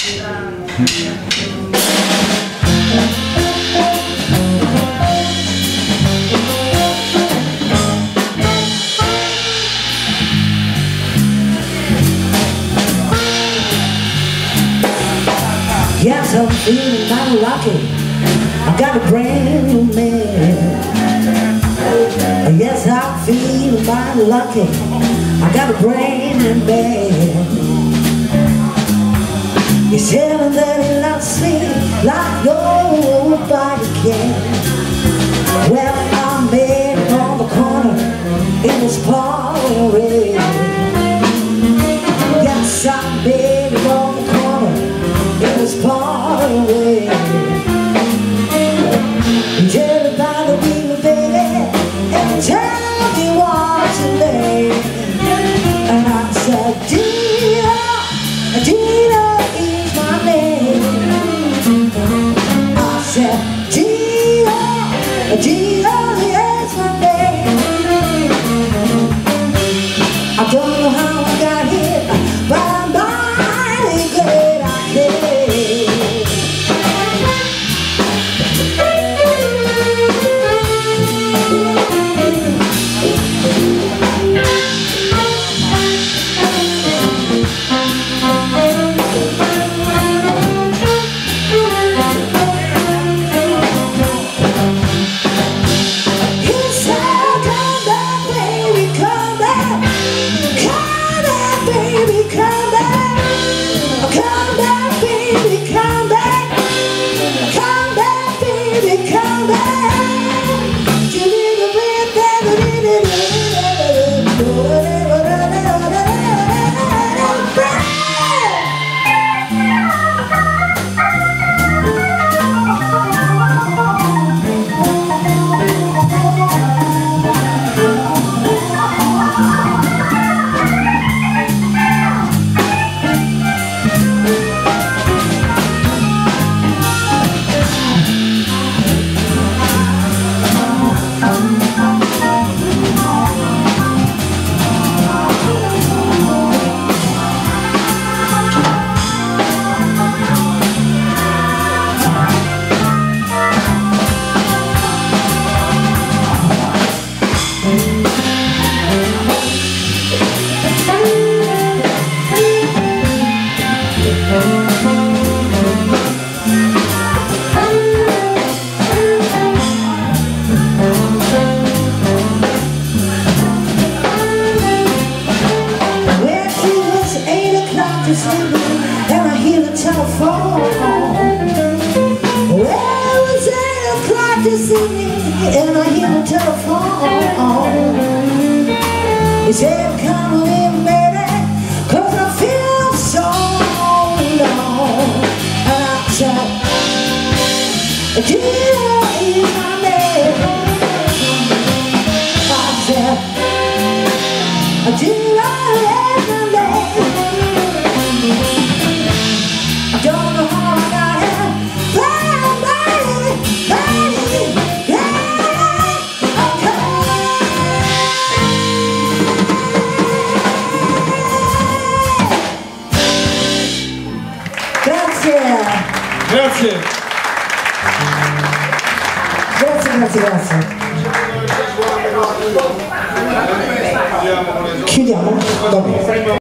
Yes, I'm feeling mighty lucky. I got a brand new man. Yes, I'm feeling mighty lucky. I got a brand new man. He's telling that he loves me like nobody can. Well, I met him on the corner in his party. Yes, I met him on the corner in his party. He told me about the people, baby, and tell me what's your name. And I said, Gina, Gina is my name. I said, Gina, Gina is my name. I don't know how I got here, but I'm mighty glad I came. And I hear the telephone. Well, it was 8 o'clock this evening, and I hear the telephone. He said, come in, baby, 'cause I feel so alone. And I said, Gina is my name. I said, Gina is my name. I don't know how I got here, but baby, yeah, okay. Grazie. Grazie. Grazie. Chiudiamo? Dopo.